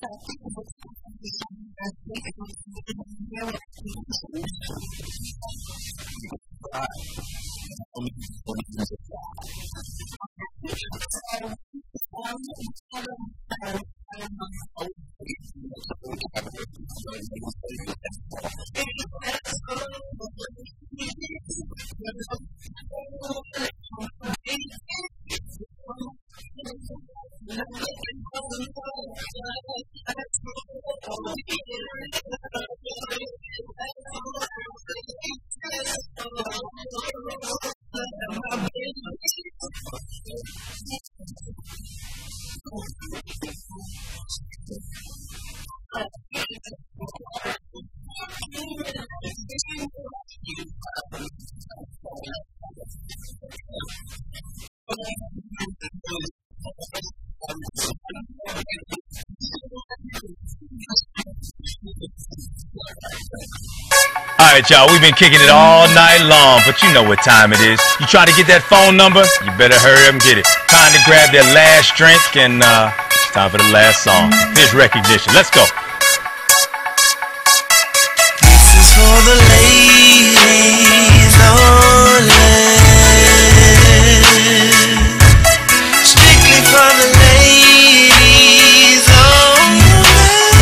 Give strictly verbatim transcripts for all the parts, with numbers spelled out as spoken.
Alright, y'all, we've been kicking it all night long, but you know what time it is. You try to get that phone number, you better hurry up and get it. Time to grab their last drink, and uh, it's time for the last song. Here's Recognition. Let's go. This is for the ladies only. Strictly for the ladies only.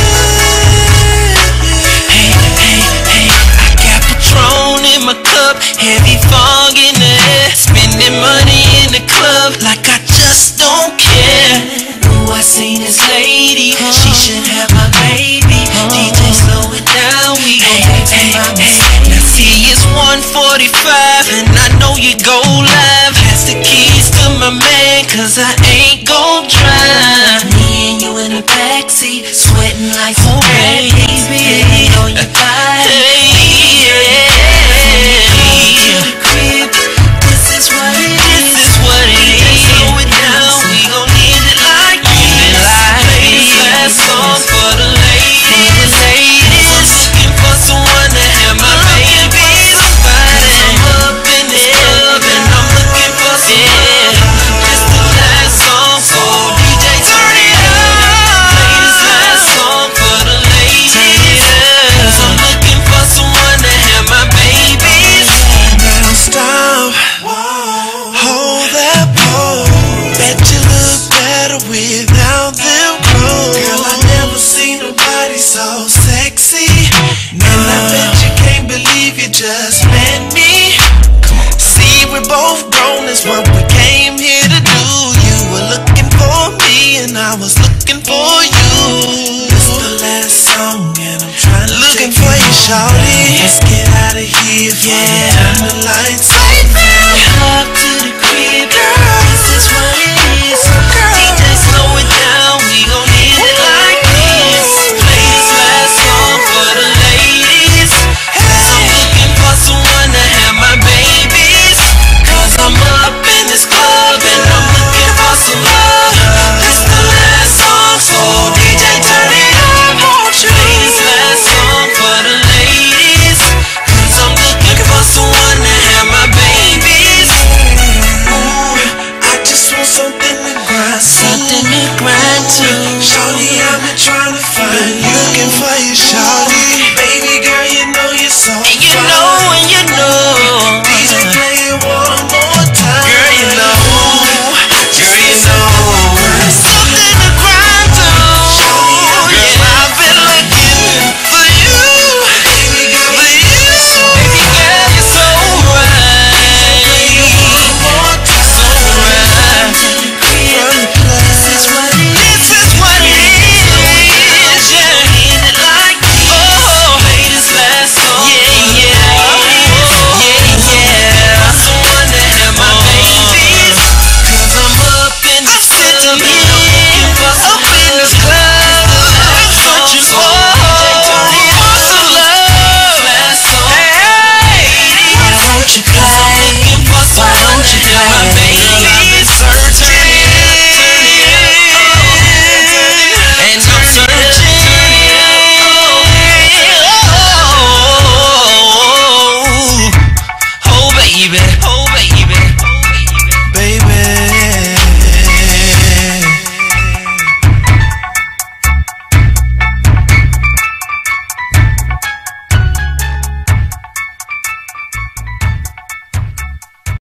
Hey, hey, hey, I got Patron in my cup, heavy fog in the air, spending money in the club like I just don't care. Who I seen this lady, she should have my baby. D J, slow it down, we gon' hey, hey, hey. Now see it's one forty-five and I know you go live. Pass the keys to my man, cause I ain't gon' drive. Me and you in the backseat, sweating like some bad baby. On your body, hey, yeah. To the crib, this is what it is. This is what it is. Slow it down, we gon' end it like this. Play this last song for the ladies. I'm looking for someone to have my baby. Somebody, I'm up in this club and I'm looking for someone. This the last song, so D J turn it up. Play this last song for the ladies. I'm looking for someone to have my babies. Now stop, hold that pose. Bet you look better without them clothes. Girl, I never seen nobody so sexy. And I bet you can't believe you just met me. See, we're both grown, that's what we came here to do. You were looking for me and I was looking for you. This the last song and I'm trying to looking for you, shawty. Let's get out of here, yeah. Turn the